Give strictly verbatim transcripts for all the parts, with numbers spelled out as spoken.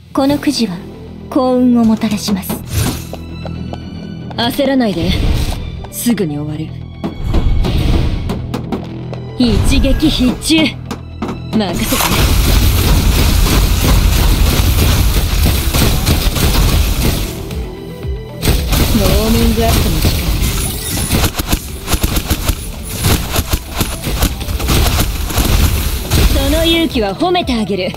このくじは幸運をもたらします。 焦らないで、すぐに終わる。一撃必中。任せて。ウォーミングアップの時間。その勇気は褒めてあげる。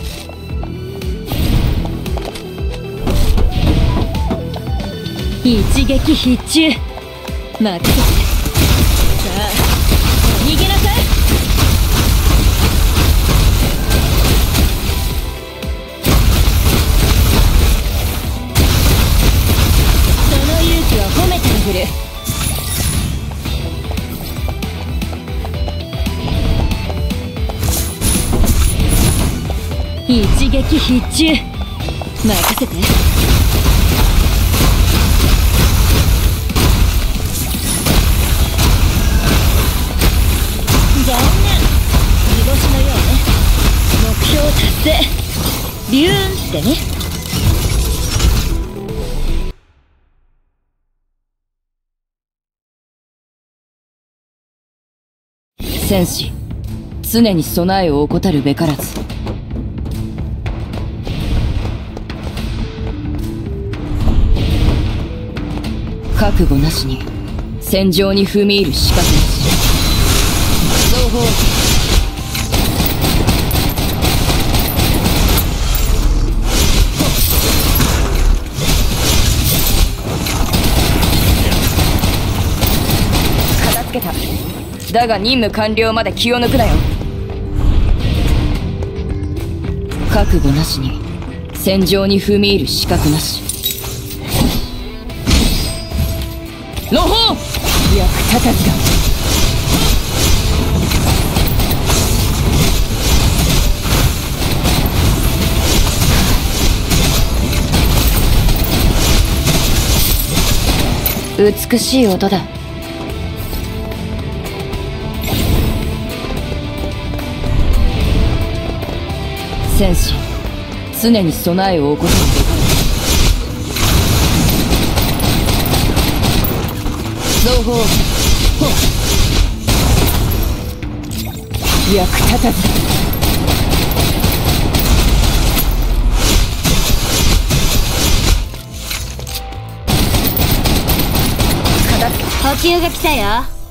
一撃必中。任せて。さあ逃げなさい。その勇気は褒めてあげる。一撃必中。任せて。残念。図星のようね。目標達成。ビューンってね。戦士、常に備えを怠るべからず。覚悟なしに戦場に踏み入る資格なし。同胞。片付けた。だが任務完了まで気を抜くなよ。覚悟なしに戦場に踏み入る資格なし。のほう。役立たずだ。美しい音だ。戦士、常に備えを怠る。同胞。ほっ。役立たずだ。 補給が来たよ。